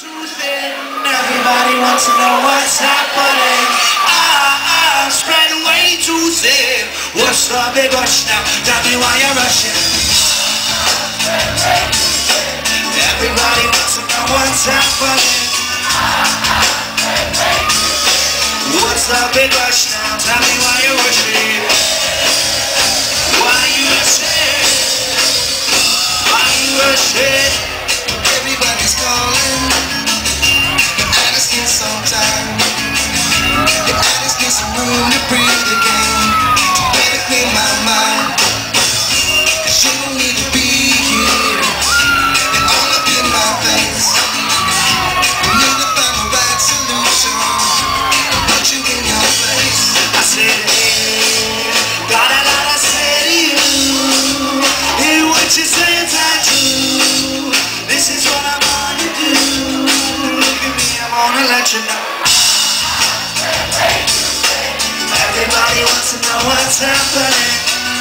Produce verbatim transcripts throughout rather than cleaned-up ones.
Everybody wants to know what's happening. Ah, ah, spread way too thin. What's the big rush now? Tell me why you're rushing. Everybody wants to know what's happening. What's the big rush now? Tell me why you're rushing. Why you rushing? Why you rushing? Everybody's calling. Some time. Your eyes need some room to breathe again. So better clean my mind. Cause you don't need to be here. You're all up in my face. We need to find the right solution. I'll put you in your place. I said, hey, got a lot to say to you. Hear what you say inside you. This is what I want to do. Look at me, I wanna let you know. Everybody wants to know what's happening.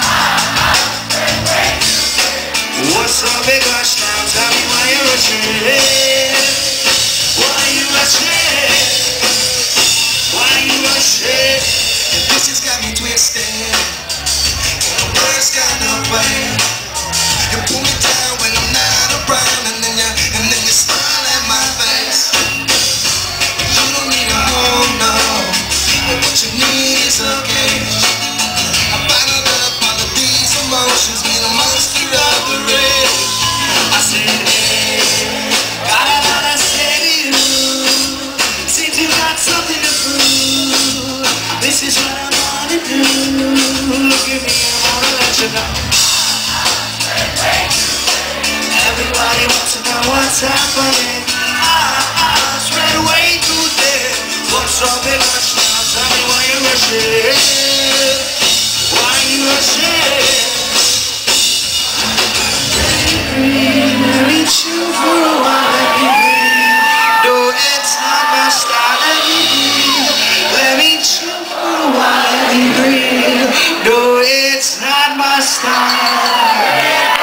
What's the big rush now? Tell me why you're rushing. Why you rushing? Why you rushing? This has got me twisted. The words got no way. You pull me down when I'm not around, and then you, and then you smile at my face. You don't need a home, no. What you need is a cage. I bottled up all of these emotions, being a monster of the rage. I said, hey, got a lot to say to you. Seems you got something to prove. This is what I wanna do. Look at me, I wanna let you know. Everybody wants to know what's happening. Ah, ah, spread way too thin. What's up, big rush now? Tell me why you're rushing. Why you rushing? Let me chill for a while, let me breathe. No, it's not my style, let me breathe. Let me chill for a while, let me breathe. No, it's not my style.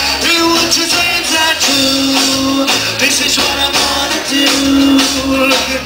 This is what I wanna do. Look